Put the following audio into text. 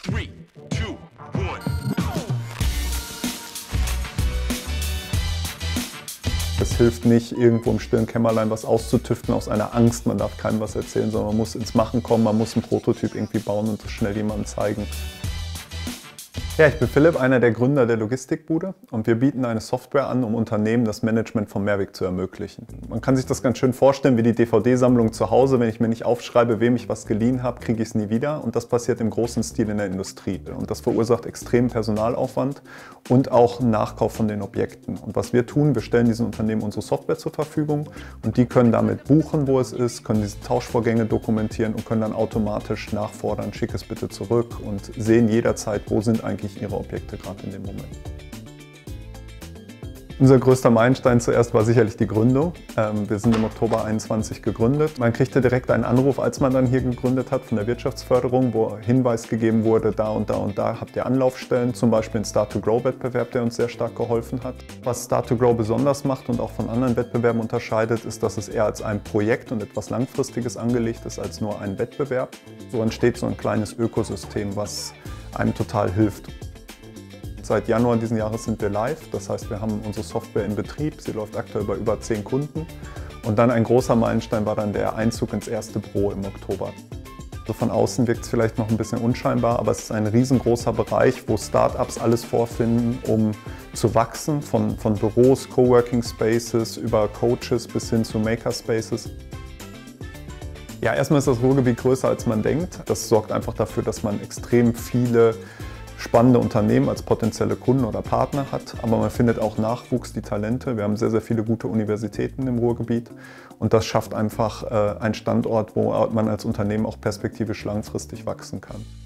3, 2, 1. Es hilft nicht, irgendwo im stillen Kämmerlein was auszutüften aus einer Angst, man darf keinem was erzählen, sondern man muss ins Machen kommen, man muss einen Prototyp irgendwie bauen und das schnell jemandem zeigen. Ja, ich bin Philipp, einer der Gründer der Logistikbude, und wir bieten eine Software an, um Unternehmen das Management vom Mehrweg zu ermöglichen. Man kann sich das ganz schön vorstellen wie die DVD-Sammlung zu Hause. Wenn ich mir nicht aufschreibe, wem ich was geliehen habe, kriege ich es nie wieder, und das passiert im großen Stil in der Industrie. Und das verursacht extremen Personalaufwand und auch einen Nachkauf von den Objekten. Und was wir tun, wir stellen diesen Unternehmen unsere Software zur Verfügung, und die können damit buchen, wo es ist, können diese Tauschvorgänge dokumentieren und können dann automatisch nachfordern, schick es bitte zurück, und sehen jederzeit, wo sind eigentlich ihre Objekte gerade in dem Moment. Unser größter Meilenstein zuerst war sicherlich die Gründung. Wir sind im Oktober 2021 gegründet. Man kriegte direkt einen Anruf, als man dann hier gegründet hat, von der Wirtschaftsförderung, wo Hinweis gegeben wurde, da und da und da habt ihr Anlaufstellen, zum Beispiel den Start-to-Grow-Wettbewerb, der uns sehr stark geholfen hat. Was Start-to-Grow besonders macht und auch von anderen Wettbewerben unterscheidet, ist, dass es eher als ein Projekt und etwas Langfristiges angelegt ist, als nur ein Wettbewerb. So entsteht so ein kleines Ökosystem, was einem total hilft. Seit Januar diesen Jahres sind wir live, das heißt, wir haben unsere Software in Betrieb, sie läuft aktuell bei über 10 Kunden. Und dann ein großer Meilenstein war dann der Einzug ins erste Büro im Oktober. So von außen wirkt es vielleicht noch ein bisschen unscheinbar, aber es ist ein riesengroßer Bereich, wo Startups alles vorfinden, um zu wachsen, von Büros, Coworking Spaces über Coaches bis hin zu Makerspaces. Ja, erstmal ist das Ruhrgebiet größer, als man denkt. Das sorgt einfach dafür, dass man extrem viele spannende Unternehmen als potenzielle Kunden oder Partner hat, aber man findet auch Nachwuchs, die Talente. Wir haben sehr, sehr viele gute Universitäten im Ruhrgebiet, und das schafft einfach einen Standort, wo man als Unternehmen auch perspektivisch langfristig wachsen kann.